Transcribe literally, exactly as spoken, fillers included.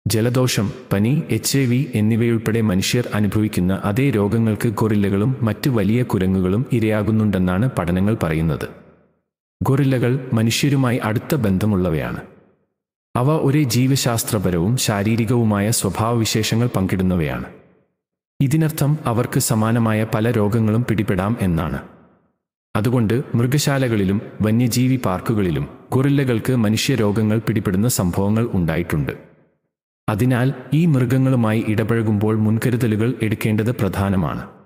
ജലദോഷം, പനി, H I V എന്നിവയുൾപ്പെടെ മനുഷ്യർ അനുഭവിക്കുന്ന അതേ രോഗങ്ങൾക്ക് ഗൊറില്ലകളും മറ്റ് വലിയ കുരങ്ങുകളും ഇരയാകുന്നുണ്ടെന്നാണ് പഠനങ്ങൾ പറയുന്നത്. ഗൊറില്ലകൾ മനുഷ്യരുമായി അടുത്ത ബന്ധമുള്ളവയാണ്. അവ ഒരേ ജീവശാസ്ത്രപരവും ശാരീരികവുമായ സ്വഭാവവിശേഷങ്ങൾ പങ്കിടുന്നവയാണ്. ഇതിനർത്ഥം അവർക്ക് സമാനമായ പല രോഗങ്ങളും പിടിപെടാം എന്നാണ്. അതുകൊണ്ട് മൃഗശാലകളിലും വന്യജീവി പാർക്കുകളിലും ഗൊറില്ലകൾക്ക് മനുഷ്യരോഗങ്ങൾ പിടിപെടുന്ന സംഭവങ്ങൾ ഉണ്ടായിട്ടുണ്ട്. അതിനാൽ ഈ മൃഗങ്ങളുമായി ഇടപഴകുമ്പോൾ മുൻകരുതലുകൾ എടുക്കേണ്ടത് പ്രധാനമാണ്.